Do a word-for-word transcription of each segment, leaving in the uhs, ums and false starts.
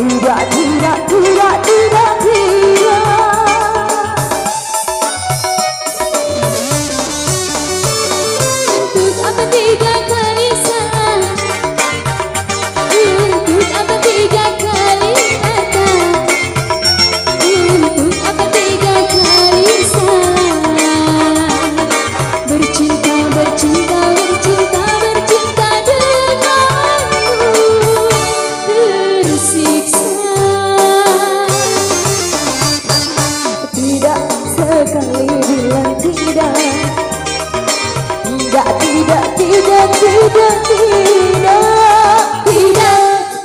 tidak, tidak, tidak, tidak, tidak. Untuk apa tiga kali salah? Untuk apa tiga kali kata? Untuk apa tiga kali salah? Bercinta, bercinta, bercinta, bercinta denganmu, tersiksa. Tidak sekali bilang tidak. Tidak, tidak, tidak, tidak, tidak, tidak.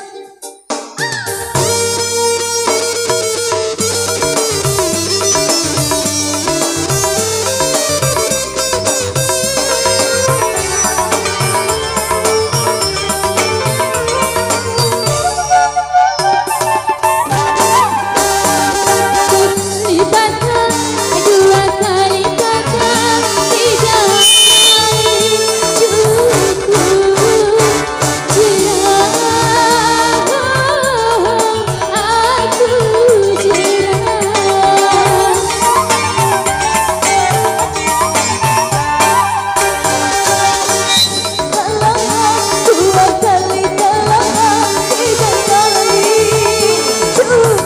Libatkan dua kali kata tidak cukup jerah, aku jerah. Kalah dua kali, kalah tiga kali cukup.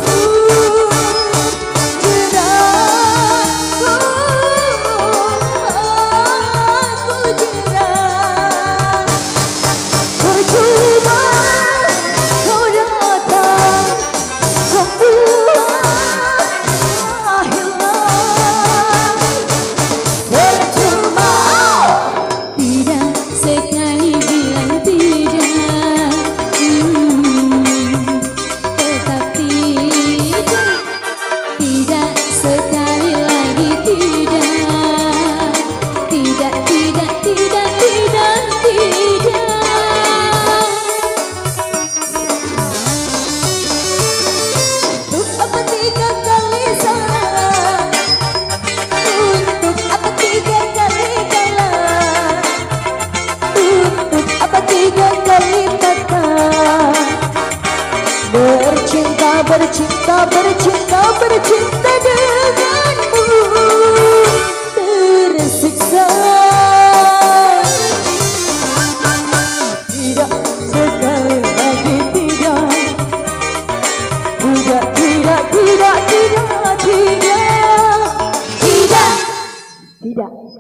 Bercinta, bercinta, bercinta, bercinta denganmu, tersiksa. Tidak sekali lagi tidak. Tidak, tidak, tidak, tidak, tidak, tidak, tidak.